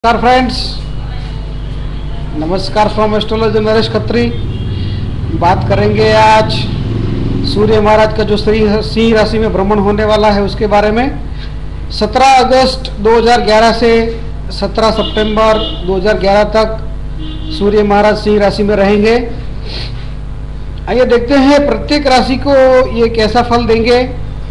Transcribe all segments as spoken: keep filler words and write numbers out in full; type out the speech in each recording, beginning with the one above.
नमस्कार फ्रेंड्स, नमस्कार from astrologer Naresh Khatri. बात करेंगे आज सूर्य महाराज का जो सिंह राशि में भ्रमण होने वाला है उसके बारे में। सत्रह अगस्त दो हज़ार ग्यारह से सत्रह सितंबर दो हज़ार ग्यारह तक सूर्य महाराज सिंह राशि में रहेंगे। आइए देखते हैं प्रत्येक राशि को ये कैसा फल देंगे।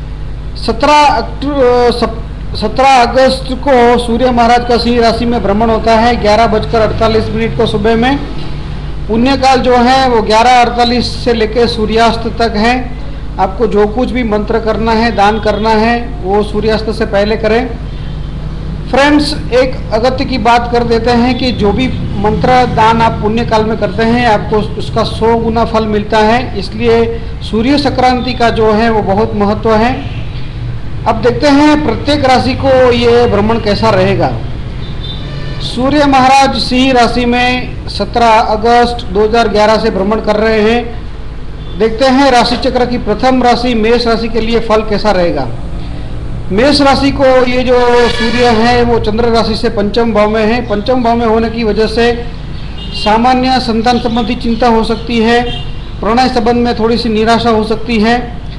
सत्रह सत्रह अगस्त को सूर्य महाराज का सिंह राशि में भ्रमण होता है। ग्यारह बजकर अड़तालीस मिनट को सुबह में पुण्यकाल जो है वो ग्यारह अड़तालीस से लेकर सूर्यास्त तक है। आपको जो कुछ भी मंत्र करना है, दान करना है, वो सूर्यास्त से पहले करें। फ्रेंड्स, एक अगत्य की बात कर देते हैं कि जो भी मंत्र दान आप पुण्यकाल में करते हैं आपको उसका सौ गुना फल मिलता है। इसलिए सूर्य संक्रांति का जो है वो बहुत महत्व है। अब देखते हैं प्रत्येक राशि को ये भ्रमण कैसा रहेगा। सूर्य महाराज सिंह राशि में सत्रह अगस्त दो हज़ार ग्यारह से भ्रमण कर रहे हैं। देखते हैं राशि चक्र की प्रथम राशि मेष राशि के लिए फल कैसा रहेगा। मेष राशि को ये जो सूर्य है वो चंद्र राशि से पंचम भाव में है। पंचम भाव में होने की वजह से सामान्य संतान संबंधी चिंता हो सकती है। प्रणय संबंध में थोड़ी सी निराशा हो सकती है।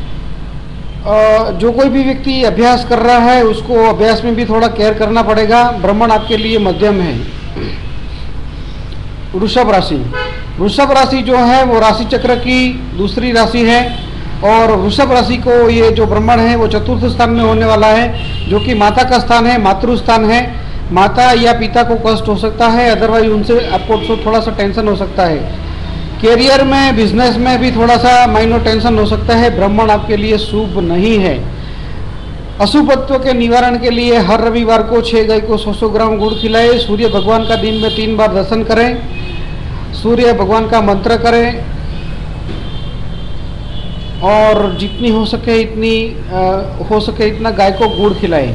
जो कोई भी व्यक्ति अभ्यास कर रहा है उसको अभ्यास में भी थोड़ा केयर करना पड़ेगा। भ्रमण आपके लिए मध्यम है। वृषभ राशि वृषभ राशि जो है वो राशि चक्र की दूसरी राशि है और वृषभ राशि को ये जो भ्रमण है वो चतुर्थ स्थान में होने वाला है, जो कि माता का स्थान है, मातृ स्थान है। माता या पिता को कष्ट हो सकता है, अदरवाइज उनसे आपको थोड़ा सा टेंशन हो सकता है। कैरियर में, बिजनेस में भी थोड़ा सा माइनर टेंशन हो सकता है। भ्रमण आपके लिए शुभ नहीं है। अशुभत्व के निवारण के लिए हर रविवार को छह गाय को सौ सौ ग्राम गुड़ खिलाएं। सूर्य भगवान का दिन में तीन बार दर्शन करें। सूर्य भगवान का मंत्र करें और जितनी हो सके इतनी आ, हो सके इतना गाय को गुड़ खिलाएं।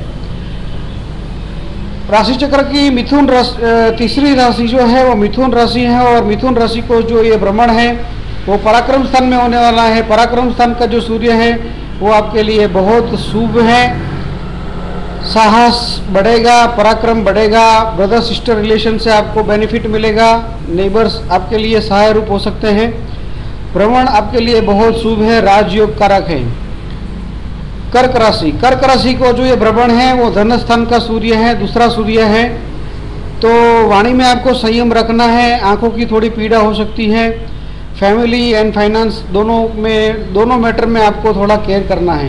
राशि चक्र की मिथुन राशि तीसरी राशि जो है वो मिथुन राशि है और मिथुन राशि को जो ये भ्रमण है वो पराक्रम स्थान में होने वाला है। पराक्रम स्थान का जो सूर्य है वो आपके लिए बहुत शुभ है। साहस बढ़ेगा, पराक्रम बढ़ेगा, ब्रदर सिस्टर रिलेशन से आपको बेनिफिट मिलेगा। नेबर्स आपके लिए सहाय रूप हो सकते हैं। भ्रमण आपके लिए बहुत शुभ है, राजयोग कारक है। कर्क राशि कर्क राशि को जो ये भ्रमण है वो धन स्थान का सूर्य है, दूसरा सूर्य है। तो वाणी में आपको संयम रखना है। आंखों की थोड़ी पीड़ा हो सकती है। फैमिली एंड फाइनेंस दोनों में दोनों मैटर में आपको थोड़ा केयर करना है।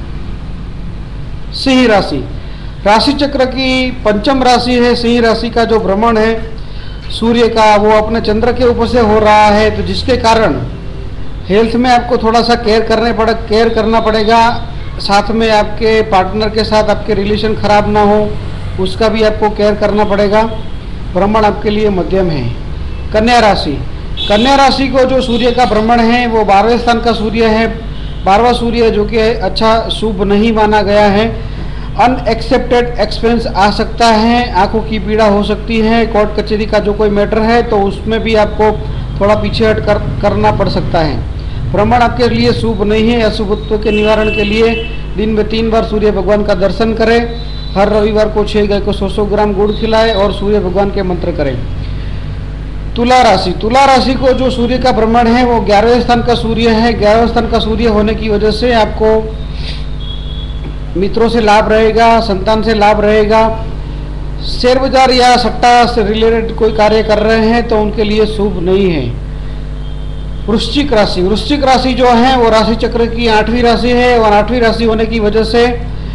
सिंह राशि राशि चक्र की पंचम राशि है। सिंह राशि का जो भ्रमण है सूर्य का वो अपने चंद्र के ऊपर से हो रहा है, तो जिसके कारण हेल्थ में आपको थोड़ा सा केयर करने पड़े केयर करना पड़ेगा। साथ में आपके पार्टनर के साथ आपके रिलेशन खराब ना हो उसका भी आपको केयर करना पड़ेगा। भ्रमण आपके लिए मध्यम है। कन्या राशि कन्या राशि को जो सूर्य का भ्रमण है वो बारहवें स्थान का सूर्य है। बारहवां सूर्य जो कि अच्छा शुभ नहीं माना गया है। अनएक्सेप्टेड एक्सपेंस आ सकता है, आंखों की पीड़ा हो सकती है। कोर्ट कचहरी का जो कोई मैटर है तो उसमें भी आपको थोड़ा पीछे हट कर करना पड़ सकता है। भ्रमण आपके लिए शुभ नहीं है। अशुभत्व के निवारण के लिए दिन में तीन बार सूर्य भगवान का दर्शन करें। हर रविवार को छह गाय को सौ सौ ग्राम गुड़ खिलाएं और सूर्य भगवान के मंत्र करें। तुला राशि तुला राशि को जो सूर्य का भ्रमण है वो ग्यारहवें स्थान का सूर्य है। ग्यारहवें स्थान का सूर्य होने की वजह से आपको मित्रों से लाभ रहेगा, संतान से लाभ रहेगा। शेयर बाजार या सट्टा से रिलेटेड कोई कार्य कर रहे हैं तो उनके लिए शुभ नहीं है। वृश्चिक राशि वृश्चिक राशि जो है वो राशि चक्र की आठवीं राशि है और आठवीं राशि होने की वजह से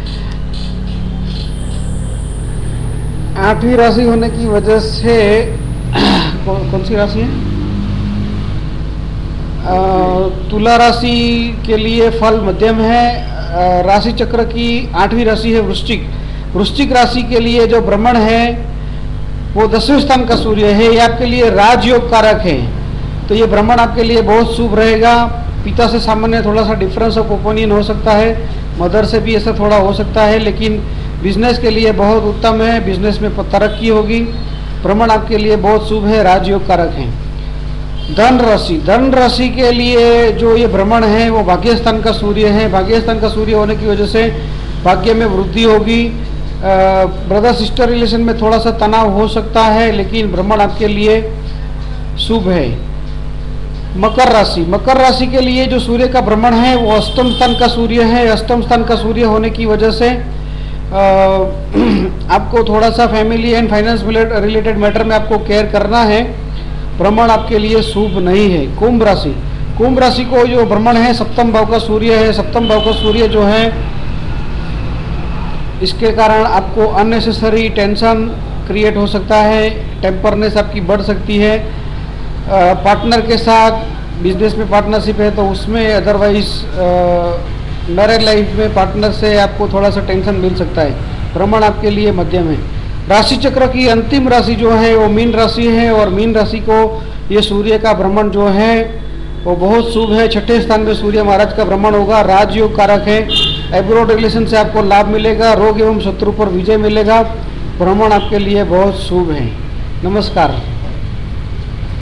आठवीं राशि होने की वजह से कौन, कौन सी राशि है? आ, तुला राशि के लिए फल मध्यम है। आ, राशि चक्र की आठवीं राशि है वृश्चिक। वृश्चिक राशि के लिए जो भ्रमण है वो दसवें स्थान का सूर्य है। ये आपके लिए राजयोग कारक है। तो ये भ्रमण आपके लिए बहुत शुभ रहेगा। पिता से सामान्य थोड़ा सा डिफरेंस ऑफ ओपिनियन हो सकता है, मदर से भी ऐसा थोड़ा हो सकता है, लेकिन बिजनेस के लिए बहुत उत्तम है। बिजनेस में तरक्की होगी। भ्रमण आपके लिए बहुत शुभ है, राजयोग कारक है। धन राशि धन राशि के लिए जो ये भ्रमण है वो भाग्य स्थान का सूर्य है। भाग्य स्थान का सूर्य होने की वजह से भाग्य में वृद्धि होगी। ब्रदर सिस्टर रिलेशन में थोड़ा सा तनाव हो सकता है, लेकिन भ्रमण आपके लिए शुभ है। मकर राशि, मकर राशि के लिए जो सूर्य का भ्रमण है वो अष्टम स्थान का सूर्य है। अष्टम स्थान का सूर्य होने की वजह से आ, आपको थोड़ा सा family and finance related matter में आपको केयर करना है। भ्रमण आपके लिए शुभ नहीं है। कुंभ राशि, कुंभ राशि को जो भ्रमण है सप्तम भाव का सूर्य है। सप्तम भाव का सूर्य जो है इसके कारण आपको अननेसेसरी टेंशन क्रिएट हो सकता है, टेम्परनेस आपकी बढ़ सकती है। पार्टनर के साथ बिजनेस में पार्टनरशिप है तो उसमें, अदरवाइज मैरिड लाइफ में पार्टनर से आपको थोड़ा सा टेंशन मिल सकता है। भ्रमण आपके लिए मध्यम है। राशि चक्र की अंतिम राशि जो है वो मीन राशि है और मीन राशि को ये सूर्य का भ्रमण जो है वो बहुत शुभ है। छठे स्थान में सूर्य महाराज का भ्रमण होगा, राजयोग कारक है। एब्रोड रिलेशन से आपको लाभ मिलेगा, रोग एवं शत्रु पर विजय मिलेगा। भ्रमण आपके लिए बहुत शुभ है। नमस्कार।